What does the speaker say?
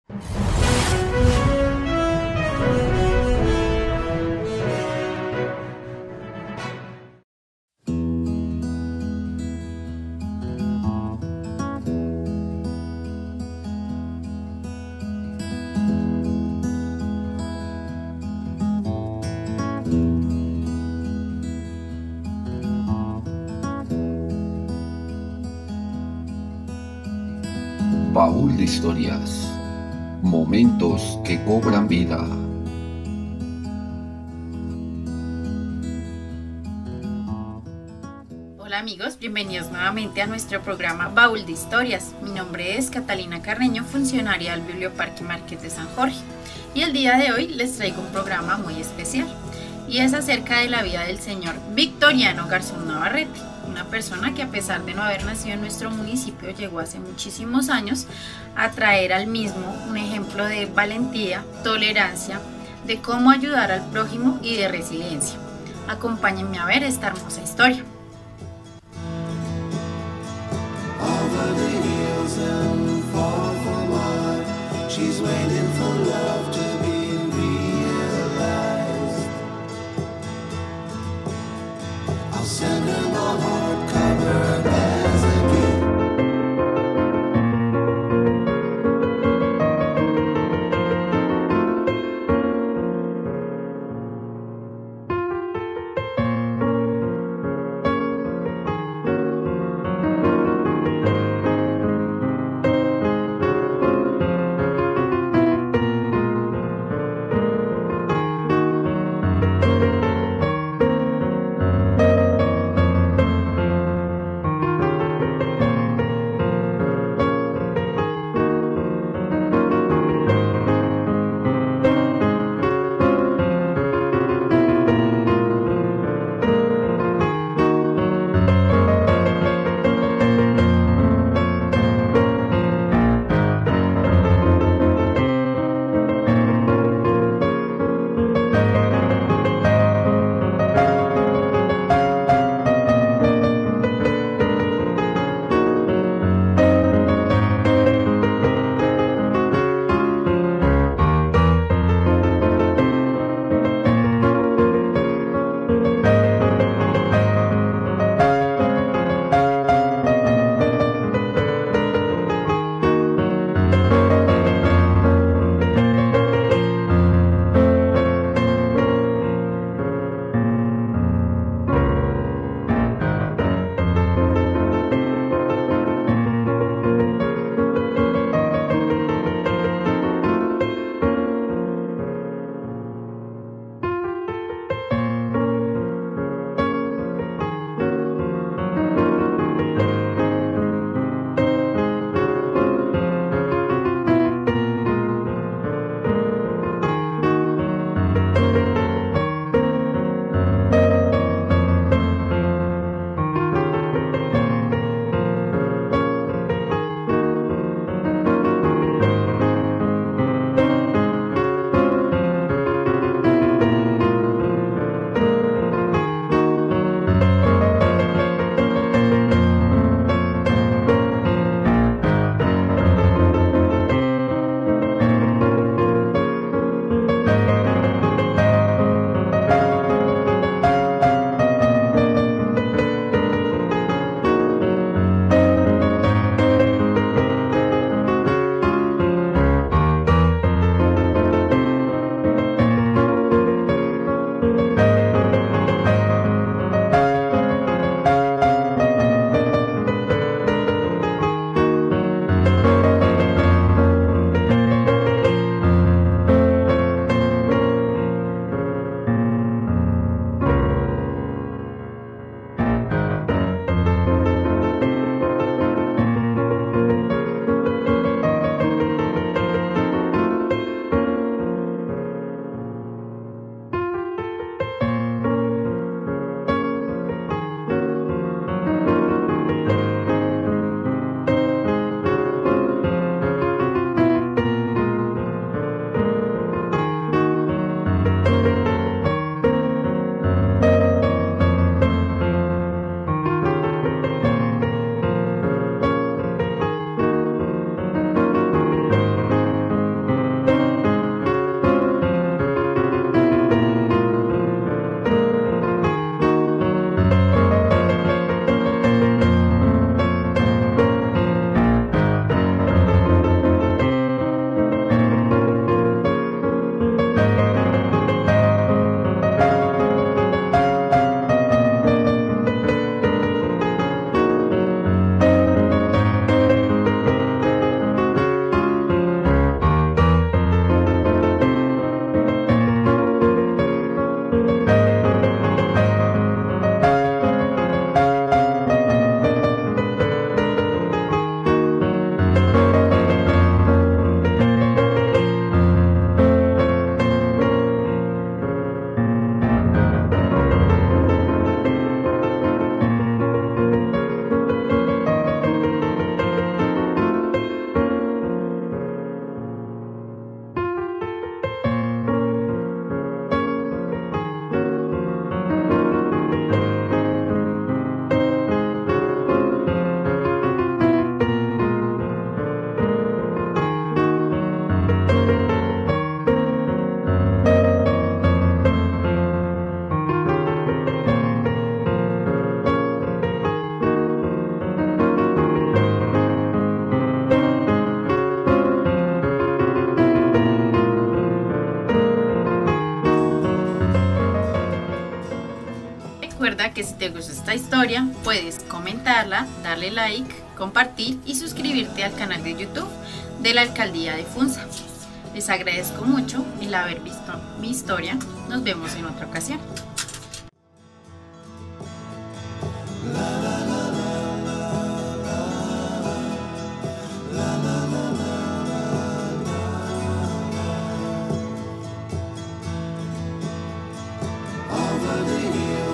Baúl de historias, momentos que cobran vida. Hola amigos, bienvenidos nuevamente a nuestro programa Baúl de Historias. Mi nombre es Catalina Carreño, funcionaria del Biblioparque Marqués de San Jorge. Y el día de hoy les traigo un programa muy especial. Y es acerca de la vida del señor Victoriano Garzón Navarrete. Una persona que, a pesar de no haber nacido en nuestro municipio, llegó hace muchísimos años a traer al mismo un ejemplo de valentía, tolerancia, de cómo ayudar al prójimo y de resiliencia. Acompáñenme a ver esta hermosa historia. que si te gusta esta historia, puedes comentarla, darle like, compartir y suscribirte al canal de YouTube de la Alcaldía de Funza. Les agradezco mucho el haber visto mi historia. Nos vemos en otra ocasión. Over the years